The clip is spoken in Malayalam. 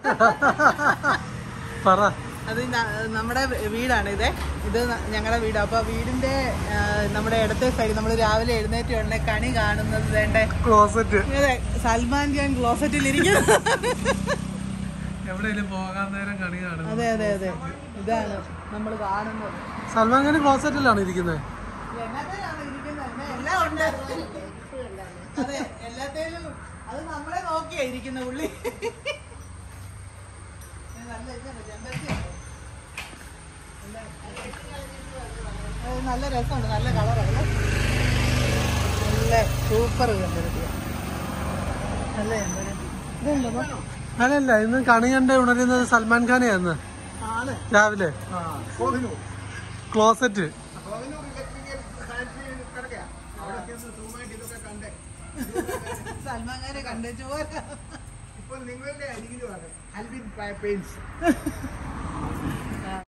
പറ. അത് നമ്മുടെ വീടാണ് ഇത് ഞങ്ങളുടെ വീട്. അപ്പൊ വീടിന്റെ നമ്മുടെ ഇടത്തെ സൈഡ് നമ്മൾ രാവിലെ എഴുന്നേറ്റ് ഉടനെ കണി കാണുന്നത് വേണ്ട ക്ലോസറ്റ്. അതെ, സൽമാൻ ഖാൻ ക്ലോസറ്റിൽ ഇരിക്കുന്നു. എവിടെയെങ്കിലും പോകാൻ നേരം കണി കാണും. അതെ അതെ അതെ, ഇതാണ് നമ്മൾ കാണുന്നത്. സൽമാൻ ഖാൻ ക്ലോസറ്റിലാണ് ഇരിക്കുന്നത്. എല്ലാം ഉണ്ട്. അതെ, എല്ലാത്തേലും അത് നമ്മളെ നോക്കിയാ ഇരിക്കുന്ന പുള്ളി. നല്ല രസമുണ്ട്, നല്ല കളറാണ്, നല്ല സൂപ്പർ ചെമ്പരത്തിയ, നല്ല ചെമ്പരത്തി. ഇതുണ്ടോ? അല്ലല്ല, ഇന്ന് കണി കണ്ട് ഉണരുന്നത് സൽമാൻ ഖാനെയാന്ന് രാവിലെ. ക്ലോസറ്റ്. സൽമാൻ ഖാനെ കണ്ടു പോരാ. ഇപ്പോൾ നിങ്ങളുടെ അരികിലുമാണ് ആൽവിൻ പെയിന്റ്സ്.